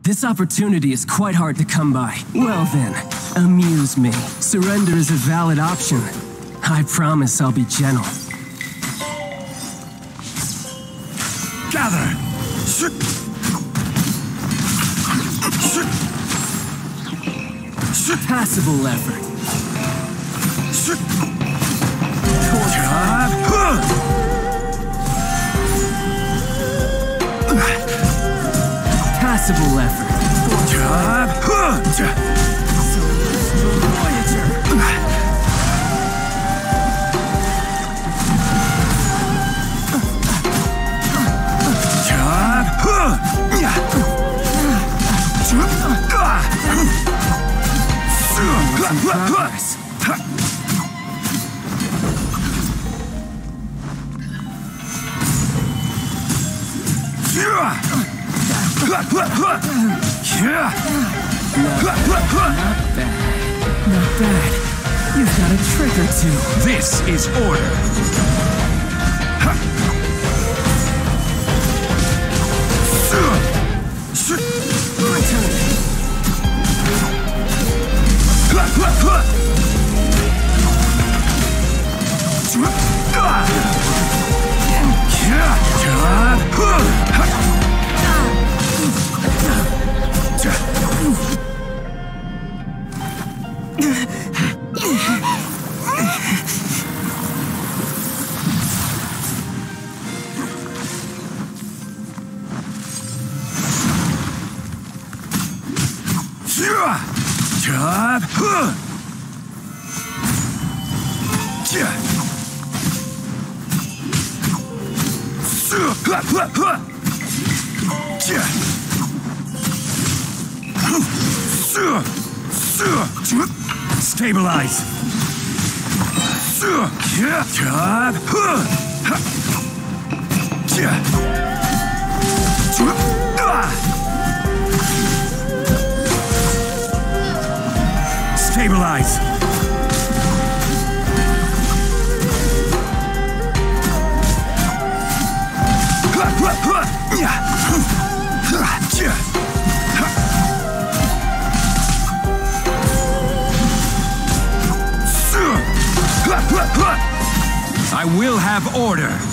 This opportunity is quite hard to come by. Well then, amuse me. Surrender is a valid option. I promise I'll be gentle. Gather! Passable effort. Passable effort. Progress. Not bad. You've got a trick or two. This is order. My turn. Stabilize. Stabilize. I will have order.